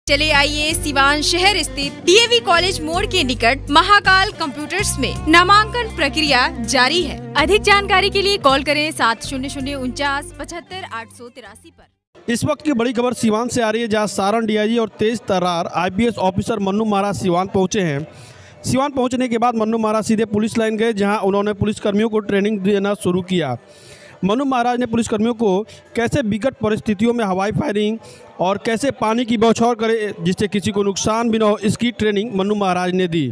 चले आइए सिवान शहर स्थित डीएवी कॉलेज मोड़ के निकट महाकाल कंप्यूटर्स में नामांकन प्रक्रिया जारी है। अधिक जानकारी के लिए कॉल करें 700949 पर। इस वक्त की बड़ी खबर सिवान से आ रही है, जहां सारण डीआईजी और तेज तर्रार आईपीएस ऑफिसर मन्नू महाराज सिवान पहुंचे हैं। सिवान पहुंचने के बाद मन्नू महाराज सीधे पुलिस लाइन गए, जहां उन्होंने पुलिसकर्मियों को ट्रेनिंग देना शुरू किया। मन्नू महाराज ने पुलिसकर्मियों को कैसे विकट परिस्थितियों में हवाई फायरिंग और कैसे पानी की बौछार करे जिससे किसी को नुकसान भी न हो, इसकी ट्रेनिंग मन्नू महाराज ने दी।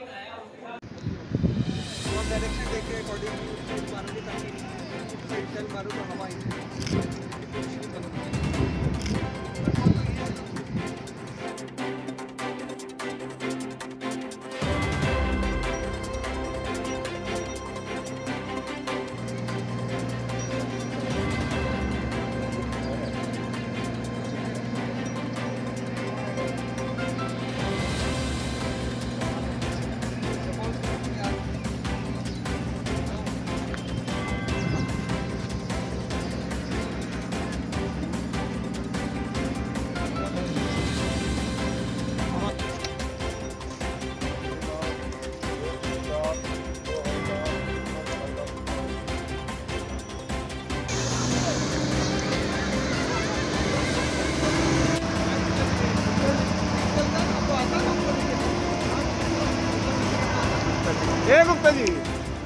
गुप्ता जी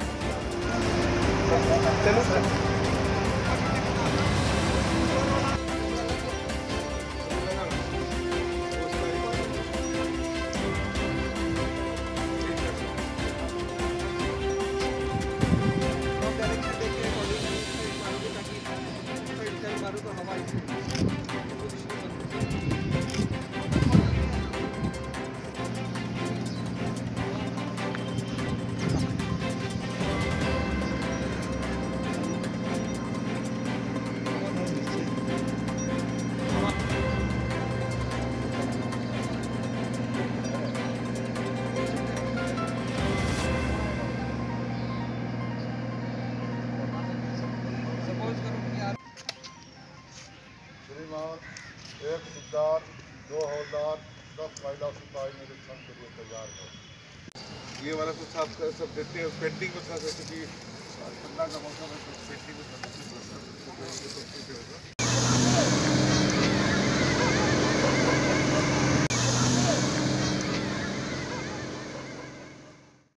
चलो सर। एक सूबेदार, 2 हवलदार, 10 महिला सिपाही निरीक्षण के लिए तैयार है। ये वाला कुछ आप सब देते हैं पेंटिंग में, क्योंकि ठंडा का मौसम है तो पेंटिंग में